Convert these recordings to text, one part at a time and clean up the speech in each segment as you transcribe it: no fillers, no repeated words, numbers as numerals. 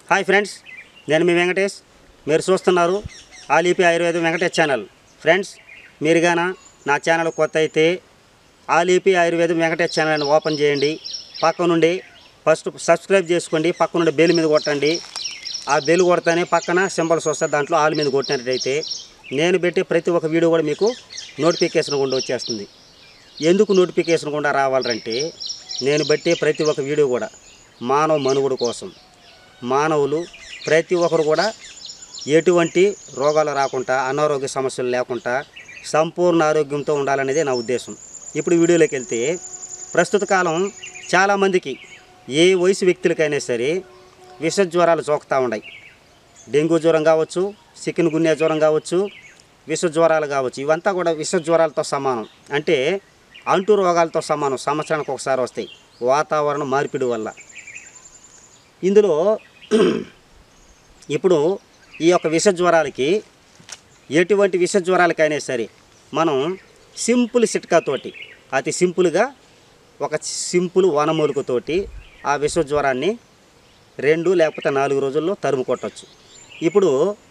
Hi friends, నేను మీ వెంకటేష్. మీరు చూస్తున్నారు ఆలీపీ ఆయుర్వేదం వెంకటేష్ ఛానల్. ఫ్రెండ్స్, మీరు గాన నా ఛానల్ కొత్త అయితే ఆలీపీ ఆయుర్వేదం వెంకటేష్ ఛానల్ని ఓపెన్ చేయండి. పక్క నుండి ఫస్ట్ సబ్స్క్రైబ్ చేసుకోండి. పక్క నుండి బెల్ మీద కొట్టండి. ఆ బెల్ కొడితేనే పక్కన సింబల్స్ వస్తే దాంట్లో ఆల్ మీద కొట్టినట్టయితే నేను పెట్టే ప్రతి ఒక్క వీడియో కూడా మీకు నోటిఫికేషన్ గుండా వచ్చేస్తుంది. ఎందుకు నోటిఫికేషన్ గుండా రావాలంటే నేను పెట్టే ప్రతి ఒక్క వీడియో కూడా మానవ మనుగడ కోసం, మానవులు ప్రతి ఒక్కరు కూడా ఎటువంటి రోగాలు రాకుండా, అనారోగ్య సమస్యలు లేకుండా సంపూర్ణ ఆరోగ్యంతో ఉండాలనేదే నా ఉద్దేశం. ఇప్పుడు వీడియోలోకి వెళ్తే, ప్రస్తుత కాలం చాలామందికి ఏ వయసు వ్యక్తులకైనా సరే విష జ్వరాలు సోకుతూ ఉన్నాయి. డెంగ్యూ జ్వరం కావచ్చు, చికెన్ గున్యా జ్వరం కావచ్చు, విష జ్వరాలు కావచ్చు. ఇవంతా కూడా విష జ్వరాలతో సమానం. అంటే అంటు రోగాలతో సమానం. సంవత్సరానికి ఒకసారి వస్తాయి వాతావరణ మార్పిడి వల్ల. ఇందులో ఇప్పుడు ఈ యొక్క విష జ్వరాలకి, ఎటువంటి విష జ్వరాలకైనా సరే మనం సింపుల్ చిట్కాతోటి, అతి సింపుల్గా ఒక సింపుల్ వనమూలికతోటి ఆ విష జ్వరాన్ని 2 లేకపోతే 4 రోజుల్లో తరుము కొట్టచ్చు. ఇప్పుడు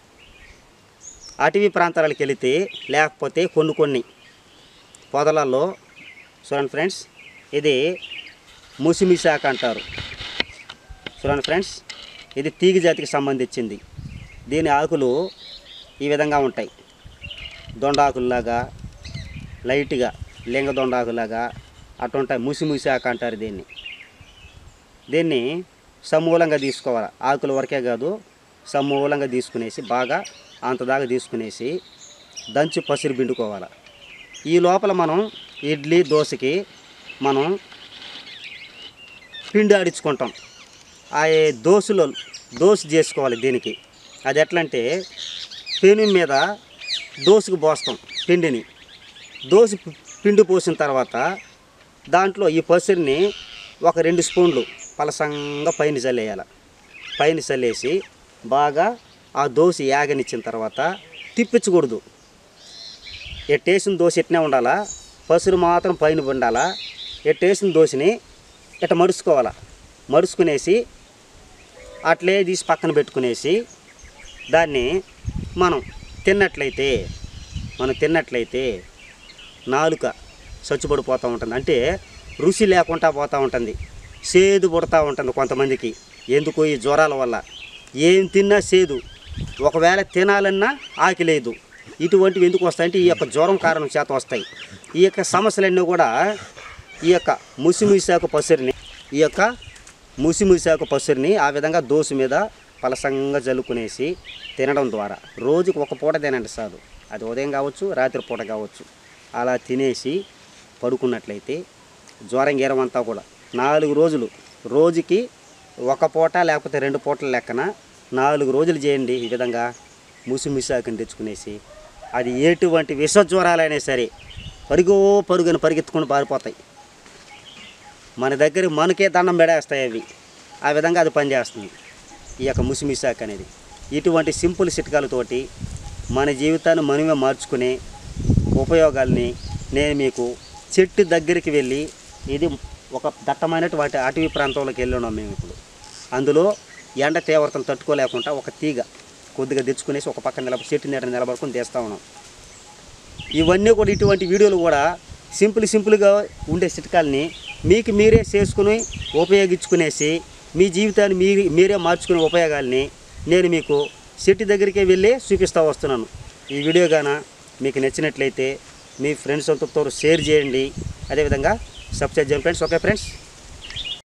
అటవీ ప్రాంతాలకు వెళితే, లేకపోతే కొన్ని పొదలలో చూడండి ఫ్రెండ్స్, ఇది ముసిమిశాఖ అంటారు. చూడండి ఫ్రెండ్స్, ఇది తీగ జాతికి సంబంధించింది. దీని ఆకులు ఈ విధంగా ఉంటాయి. దొండాకుల్లాగా, లైట్గా లింగ దొండాకులాగా అటుంటాయి. ముసిమిశాఖ అంటారు దీన్ని సమూలంగా తీసుకోవాలి. ఆకుల వరకే కాదు, సమూలంగా తీసుకునేసి బాగా అంతదాకా తీసుకునేసి దంచి పసిరి పిండుకోవాలి. ఈ లోపల మనం ఇడ్లీ దోశకి మనం పిండి ఆడించుకుంటాం. ఆ దోశ చేసుకోవాలి. దీనికి అది ఎట్లా అంటే, పెను మీద దోశకు పోస్తాం పిండిని. దోశ పిండి పోసిన తర్వాత దాంట్లో ఈ పసిరిని ఒక 2 స్పూన్లు పలసంగా పైన చల్లేయాలి. పైన చల్లేసి బాగా ఆ దోశ యాగనిచ్చిన తర్వాత తిప్పించకూడదు. ఎట్టేసిన దోశ ఎట్నే ఉండాలా, పసురు మాత్రం పైన ఉండాలా. ఎట్టేసిన దోశని ఇట్ట మడుచుకోవాలా. మడుచుకునేసి అట్లే తీసి పక్కన పెట్టుకునేసి దాన్ని మనం తిన్నట్లయితే నాలుక చచ్చుబడిపోతూ ఉంటుంది. అంటే రుచి లేకుండా పోతూ ఉంటుంది, సేదు పుడతా ఉంటుంది కొంతమందికి. ఎందుకు? ఈ జ్వరాల వల్ల. ఏం తిన్నా సేదు, ఒకవేళ తినాలన్నా ఆకలేదు. ఇటువంటివి ఎందుకు వస్తాయంటే ఈ యొక్క జ్వరం కారణం చేత వస్తాయి. ఈ యొక్క సమస్యలన్నీ కూడా ఈ యొక్క ముసిముసాకు పసురిని ఆ విధంగా దోశ మీద పలసంగా జల్లుకునేసి తినడం ద్వారా రోజుకి ఒక పూట తినండి చాలు. అది ఉదయం కావచ్చు, రాత్రి పూట కావచ్చు. అలా తినేసి పడుకున్నట్లయితే జ్వరం గీరం అంతా కూడా 4 రోజులు, రోజుకి ఒక పూట లేకపోతే 2 పూటల లెక్కన 4 రోజులు చేయండి. ఈ విధంగా ముసిముసాకుని తెచ్చుకునేసి, అది ఎటువంటి విష జ్వరాలైనా సరే పరుగుని పరిగెత్తుకుని పారిపోతాయి. మన దగ్గర మనకే దండం పెడేస్తాయి అవి. ఆ విధంగా అది పనిచేస్తుంది ఈ యొక్క ముసిమిశాఖ అనేది. ఇటువంటి సింపుల్ చిట్కాలతోటి మన జీవితాన్ని మనమే మార్చుకునే ఉపయోగాల్ని నేను మీకు చెట్టు దగ్గరికి వెళ్ళి, ఇది ఒక దట్టమైనటువంటి అటవీ ప్రాంతంలోకి వెళ్ళినాం మేము ఇప్పుడు. అందులో ఎండ తీవ్రతను తట్టుకోలేకుండా ఒక తీగ కొద్దిగా తెచ్చుకునేసి ఒక పక్కన చెట్టు నీడ నిలబడుకొని తీస్తూ ఉన్నాం. ఇవన్నీ కూడా, ఇటువంటి వీడియోలు కూడా సింపుల్గా ఉండే చిట్కాలని మీకు మీరే చేసుకుని ఉపయోగించుకునేసి మీ జీవితాన్ని మీరే మార్చుకునే ఉపయోగాల్ని నేను మీకు చెట్టు దగ్గరికే వెళ్ళి చూపిస్తూ వస్తున్నాను. ఈ వీడియో గాన మీకు నచ్చినట్లయితే మీ ఫ్రెండ్స్ అంతా షేర్ చేయండి. అదేవిధంగా సబ్స్క్రైబ్ చేయండి ఫ్రెండ్స్. Okay friends.